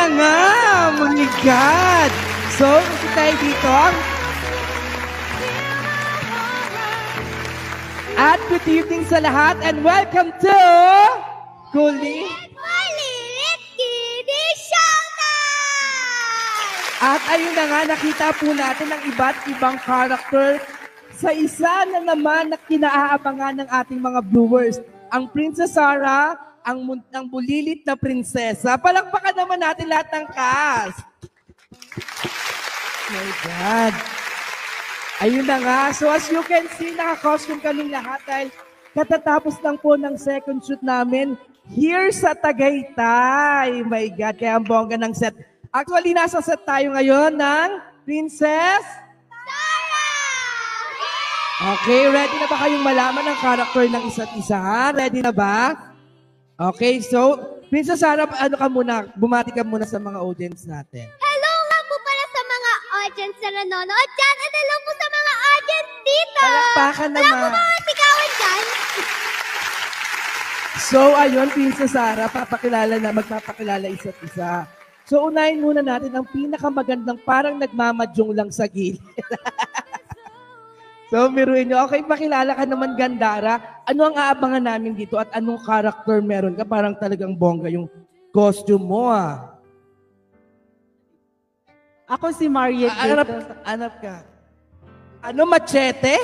nga! My God! So, kasi tayo dito. At good evening sa lahat and welcome to Kulit Kidi Showtime! At ayun na nga, nakita po natin ang iba't ibang character sa isa na naman na kinaabangan ng ating mga viewers. Ang Princess Sarah, ang bulilit na prinsesa. Palakpakan naman natin lahat ng cast. My God. Ayun na nga. So as you can see, naka-costume kaming lahat dahil katatapos lang po ng second shoot namin here sa Tagaytay. My God, kaya ang bongga ng set. Actually, nasa set tayo ngayon ng Princess Sarah! Okay, ready na ba kayong malaman ang character ng isa't isa? Ready na ba? Okay, so, Princess Sarah, ano ka muna? Bumati ka muna sa mga audience natin. Hello nga po pala sa mga audience na nanonood dyan at hello po sa mga audience dito! Palakpakan naman. Wala po mga sigawan dyan. So, ayun, Princess Sarah, magpapakilala isa't isa. So, unahin muna natin ang pinakamagandang parang nagmamadyong lang sa gilid. So, biruin nyo. Okay, pakilala ka naman, Gandara. Ano ang aabangan namin dito at anong character meron ka? Parang talagang bongga yung costume mo, ah. Ako si Mariette dito. Anap ka. Ano, machete?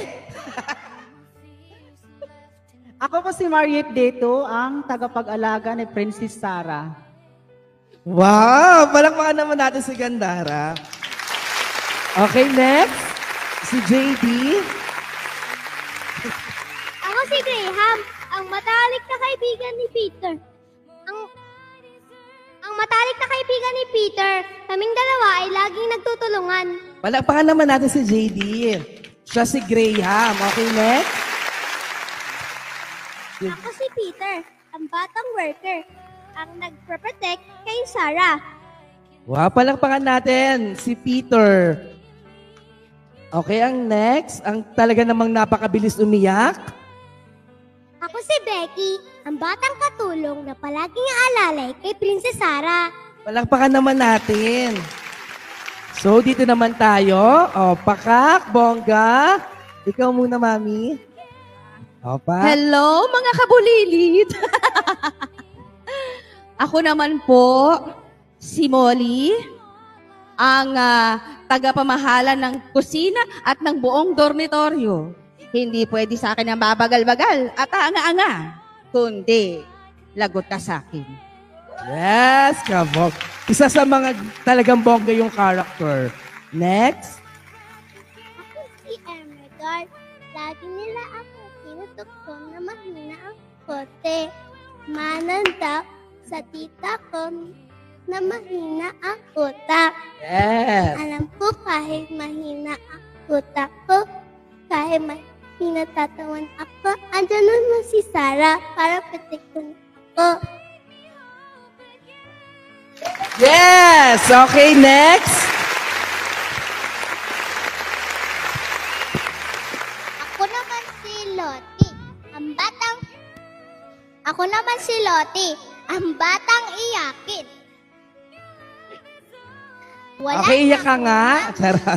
Ako po si Mariette dito, ang tagapag-alaga ni Princess Sarah. Wow! Palakpakan naman natin si Gandara. Okay, next. Si JD. Ako si Graham, ang matalik na kaibigan ni Peter. Ang matalik na kaibigan ni Peter, kaming dalawa ay laging nagtutulungan. Palakpakan naman natin si JD. Siya si Graham. Okay, next. Ako si Peter, ang batang worker, ang nagpro-protect kay Sarah. Wow, palakpakan natin si Peter. Okay, ang next, ang talaga namang napakabilis umiyak. Ako si Becky, ang batang katulong na palaging aalalay kay Princess Sarah. Palakpakan naman natin. So, dito naman tayo. O, Pakak, Bongga. Ikaw muna, Mami. Opa. Hello, mga kabulilit. Ako naman po, si Molly, ang tagapamahala ng kusina at ng buong dormitoryo. Hindi pwede sa akin ang babagal-bagal at anga-anga, kundi lagot ka sa akin. Yes, kabog. Isa sa mga talagang bongga yung character. Next. Ako si Emerald. Lagi nila ako tinutukso na mahina ang kote. Mananda sa tita ko na mahina ang utak. Yes. Alam ko kahit mahina ang utak ko, kahit mahina tatawan ako, andyan naman si Sarah para protekton ko. Yes! Okay, next. Ako naman si Lottie, ang batang iyakin. Okay, iyak ka nga. Charot.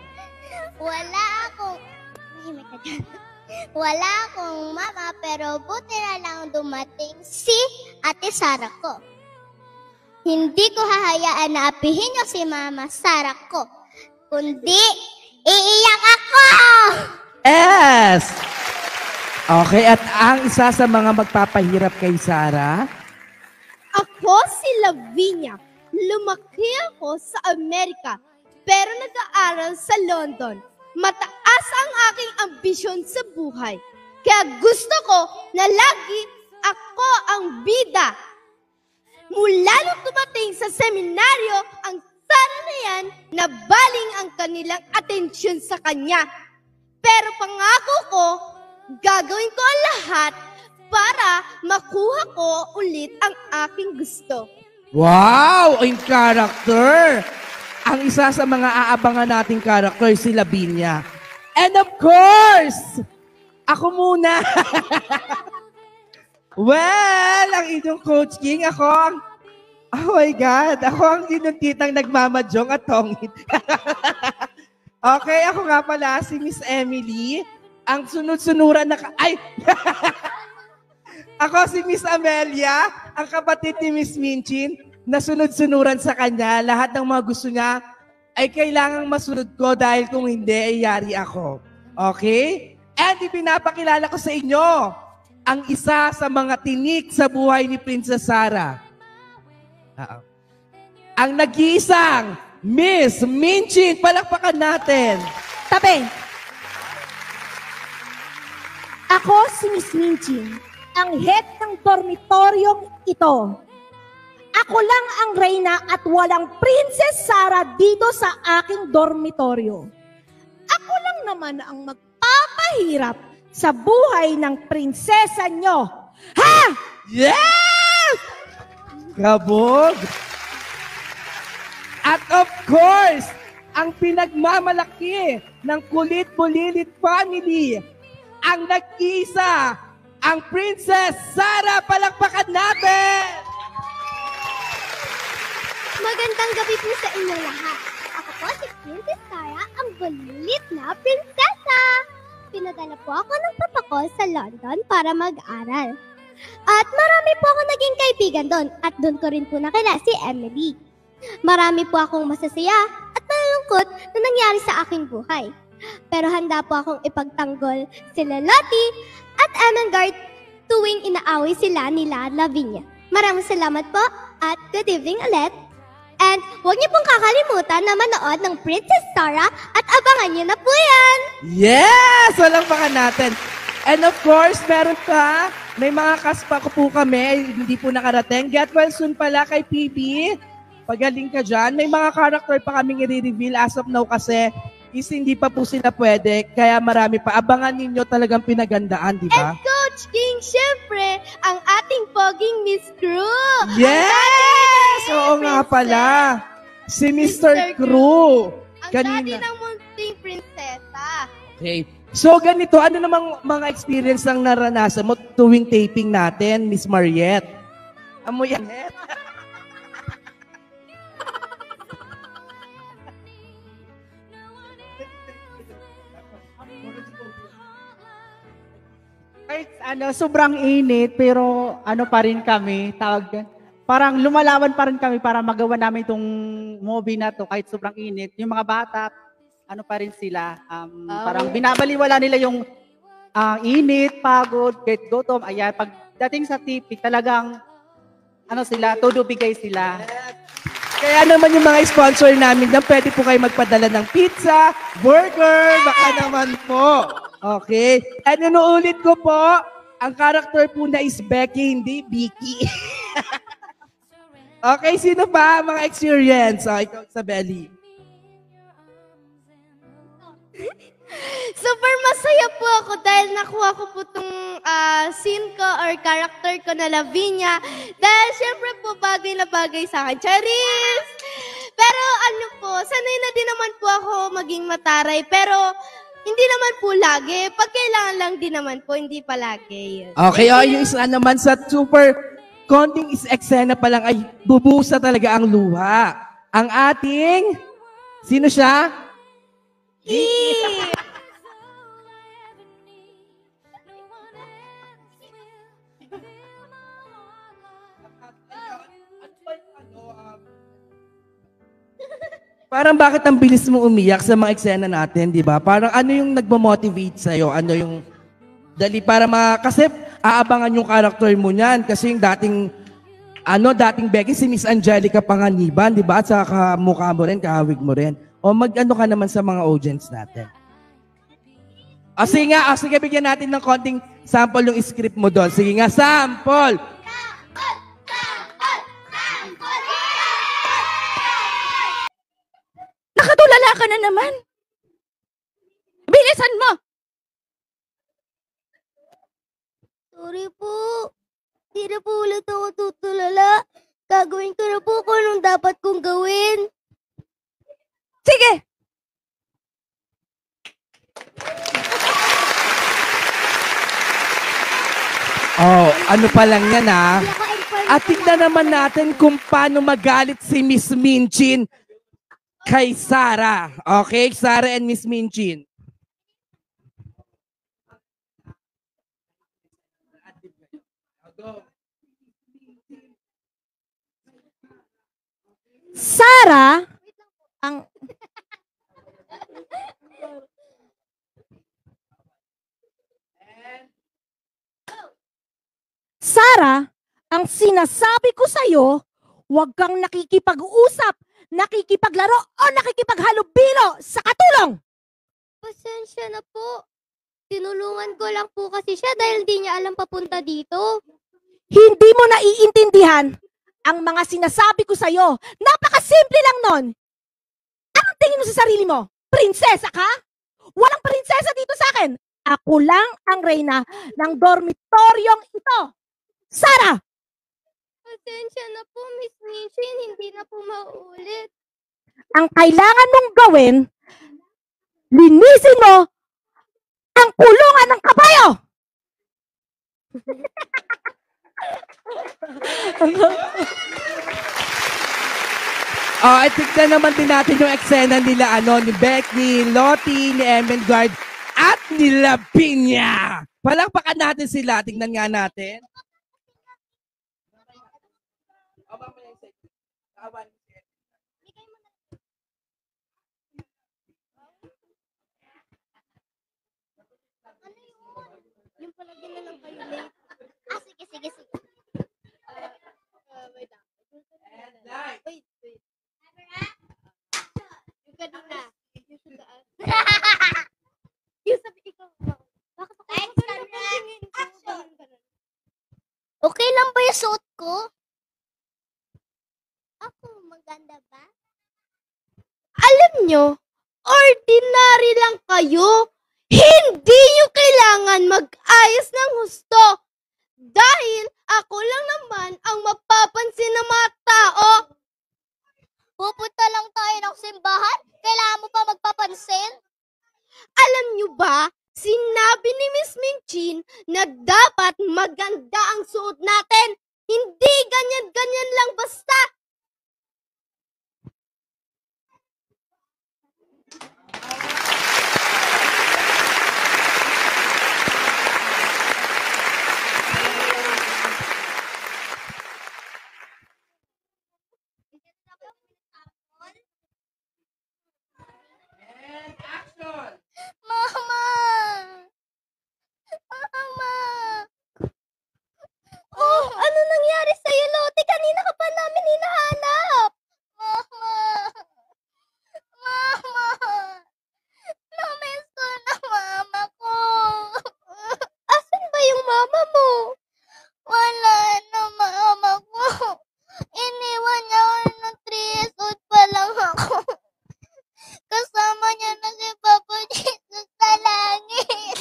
Wala akong mama, pero buti na lang dumating si Ate Sarah ko. Hindi ko hahayaan na apihin niyo si Mama Sarah ko, kundi iiyak ako! Yes! Okay, at ang isa sa mga magpapahirap kay Sarah? Ako si Lavinia. Lumaki ako sa Amerika, pero nag-aaral sa London. Mataas ang aking ambisyon sa buhay. Kaya gusto ko na lagi ako ang bida. Mula nung dumating sa seminaryo, ang Sarah na yan, nabaling ang kanilang atensyon sa kanya. Pero pangako ko, gagawin ko ang lahat para makuha ko ulit ang aking gusto. Wow! Ang character! Ang isa sa mga aabangan nating character, si Lavinia. And of course, ako muna. Well, ang inyong Coach King, ako Oh my God, ako ang inuntitang nagmamadyong at tongit. Okay, ako nga pala si Miss Emily. Ang sunod-sunuran na... Ay! Ako si Miss Amelia, ang kapatid ni Miss Minchin, na sunod-sunuran sa kanya. Lahat ng mga gusto niya ay kailangang masunod ko dahil kung hindi, ay yari ako. Okay? And ipinapakilala ko sa inyo ang isa sa mga tinik sa buhay ni Princess Sarah. Ang nag-iisang Miss Minchin. Palakpakan natin. Tabi. Ako si Miss Minchin, ang head ng dormitoryong ito. Ako lang ang reyna at walang Princess Sarah dito sa aking dormitoryo. Ako lang naman ang magpapahirap sa buhay ng prinsesa nyo. Ha? Yes! Kabog! At of course, ang pinagmamalaki ng Kulit-Bulilit family, ang nag-isa, ang Princess Sarah. Palakpakan natin! Magandang gabi po sa inyo lahat. Ako po si Princess Sarah, ang bulilit na prinsesa. Pinadala po ako ng papa ko sa London para mag-aral. At marami po ako naging kaibigan doon at doon ko rin po nakilala si Emily. Marami po akong masasaya at malulungkot na nangyari sa aking buhay. Pero handa po akong ipagtanggol sila Lottie at Emengard tuwing inaaway sila nila Lavinia. Maraming salamat po at good evening ulit. And huwag niyo pong kakalimutan na manood ng Princess Sarah at abangan niyo na po yan! Yes! Walang baka natin. And of course, meron ka, may mga kaspa ko po kami, hindi po nakarating. Get well soon pala kay PB. Pagaling ka dyan. May mga character pa kaming i-reveal as of now kasi is hindi pa po sila pwede. Kaya marami pa. Abangan ninyo talagang pinagandaan, di ba? And Coach King, syempre, ang ating poging Miss Crew. Yes! Oo nga pala. Si Mr. Crew. Ang dati ng munting prinsesa. Okay. So ganito, ano namang mga experience ang naranasan mo tuwing taping natin, Miss Mariette? Amo yan, Kahit sobrang init, pero pa rin kami, parang lumalaban pa rin kami para magawa namin itong movie na to kahit sobrang init. Yung mga bata, pa rin sila, parang binabaliwala nila yung init, pagod, kahit gutom. Ayan, pagdating sa TV, talagang sila, todo bigay sila. Kaya naman yung mga sponsor namin na pwede po kayo magpadala ng pizza, burger, baka naman po. Okay. At inuulit ko po, ang character po na is Becky, hindi Vicky. Okay, sino pa mga experience? Ikaw sa Belly. Super masaya po ako dahil nakuha ko po itong scene ko or character ko na Lavinia. Dahil syempre po bagay na bagay sa akin. Charis! Pero sanay na din naman po ako maging mataray. Pero hindi naman po lagi. Pag kailangan lang din naman po, hindi palagi. Okay, yung isa naman sa super konting eksena pa lang ay bubusa talaga ang luha. Ang ating, sino siya? Parang bakit ang bilis mo umiyak sa mga eksena natin, di ba? Parang ano yung nagmo-motivate sa'yo? Ano yung dali para kasi aabangan yung character mo niyan. Kasi yung dating Becky, si Miss Angelica Panganiban, di ba? At sa kamukha mo rin, kahawig mo rin. O ka naman sa mga audience natin. Sige, bigyan natin ng konting sample yung script mo doon. Sige nga, sample! Nakatulala ka na naman. Bilisan mo! Sorry po. Di na po ulit ako tutulala. Gagawin ko na po kung anong dapat kong gawin. Sige! Oh, ano pa lang yan, Hindi ako At tignan naman natin kung paano magalit si Miss Minchin kay Sarah. Okay, Sarah and Miss Minchin. Sarah, ang Sarah, ang sinasabi ko sa'yo, huwag kang nakikipag-usap, nakikipaglaro o nakikipaghalubilo sa katulong. Pasensya na po. Tinulungan ko lang po kasi siya dahil di niya alam papunta dito. Hindi mo naiintindihan ang mga sinasabi ko sa'yo. Napakasimple lang nun. Anong tingin mo sa sarili mo? Prinsesa ka? Walang prinsesa dito sa akin. Ako lang ang reyna ng dormitoryong ito. Sarah! Pasensya na po, Miss Minchin. Hindi na po mauulit. Ang kailangan mong gawin, linisin mo ang kulungan ng kabayo! Tignan naman din natin yung eksena nila, ni Beck, ni Lottie, ni Emengard, at ni Lavinia. Palakpakan natin sila. Tignan nga natin. Yung pala din na lang kayo late. Sige, sige, sige. Wait lang. Wait. Yung kanina. Yung sa taas. Yung sabi ikaw. Bakit ako? Action! Okay lang ba yung suot ko? Ako, maganda ba? Alam nyo, ordinary lang kayo. Hindi nyo kailangan mag-ayos ng husto. Dahil ako lang naman ang mapapansin ng mga tao. Pupunta lang tayo ng simbahan? Kailangan mo pa magpapansin? Alam nyo ba, sinabi ni Miss Minchin na dapat maganda ang suot natin. Hindi ganyan-ganyan lang basta. Mama! Mama! Oh, ano nangyari sa'yo, Lottie? Kanina ka pa namin hinahanap. Mama! Mama! Namiss ko na mama ko. Asan ba yung mama mo? Wala na mama ko. Iniwan niya ako ng 3 years old pa lang ako. Kasama niya na si Papa Jesus sa langit.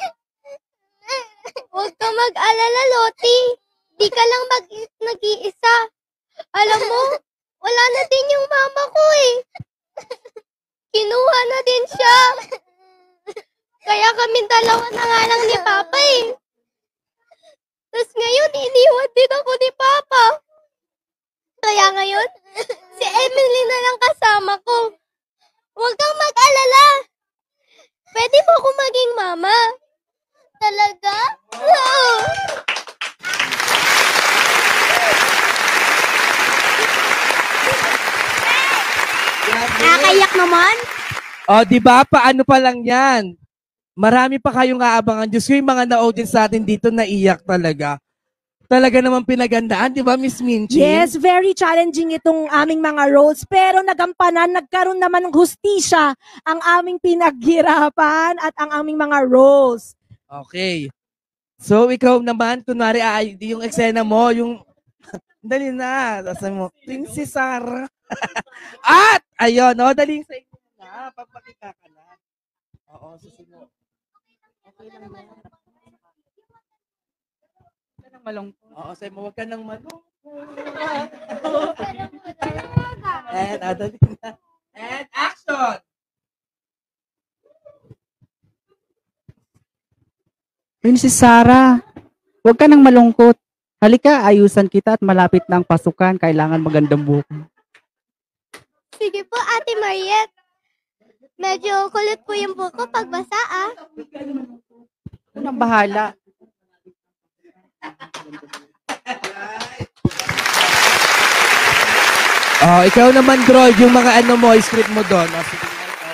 Huwag ka mag-alala, Lottie. Di ka lang nag-iisa. Alam mo, wala na din yung mama ko eh. Kinuha na din siya. Kaya kami dalawa na nga lang ni Papa eh. Tapos ngayon, iniwan din ako ni Papa. Kaya ngayon, si Emily na lang kasama ko. Huwag kang mag-alala. Pwede mo ako maging mama. Talaga? Oo. Nakakayak naman. Di ba? Paano pa lang yan? Marami pa kayong aabangan. Diyos ko, yung mga na-audience natin dito, naiyak talaga. Talaga naman pinagandaan, di ba, Miss Minchin? Yes, very challenging itong aming mga roles. Pero nagampanan, nagkaroon naman ng hustisya ang aming pinaghirapan at ang aming mga roles. Okay. So, ikaw naman, kunwari, yung eksena mo, yung... Dali na. Sabi mo, Princess Sarah. At, ayun, dali sa inyo na. Pagpakita ka na. Oo, susunod. Okay lang ba? Malungkot. Oo, sabi mo, huwag ka nang malungkot. And, dali na. And, action! Princess Sarah, huwag ka nang malungkot. Halika, ayusan kita at malapit na ang pasukan. Kailangan magandang buhok. Sige po, Ate Mariette. Medyo kulot po yung buko pag basa, ah. Unang bahala. Oh, ikaw naman, Droid, yung mga ano mo, script mo doon. Oh, sige.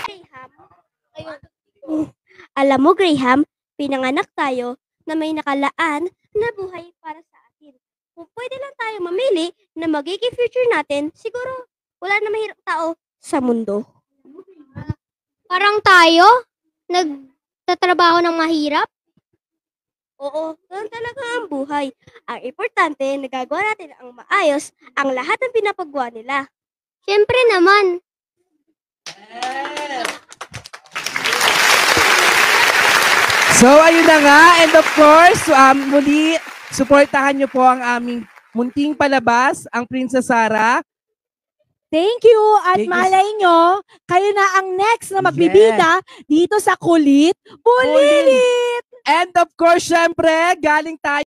Alam mo, Graham, pinanganak tayo na may nakalaan na buhay para sa atin. Kung pwede lang tayo mamili na magiging future natin, siguro wala na mahirap tao sa mundo. Parang tayo? Nagtatrabaho ng mahirap? Oo, ganun talaga ang buhay. Ang importante, nagagawa natin ang maayos ang lahat ng pinapagawa nila. Siyempre naman. So, ayun na nga. And of course, muli, suportahan niyo po ang aming munting palabas, ang Princess Sarah. Thank you. At Thank you. malay nyo, kayo na ang next na magbibida dito sa Kulit Bulilit. And of course, syempre, galing tayo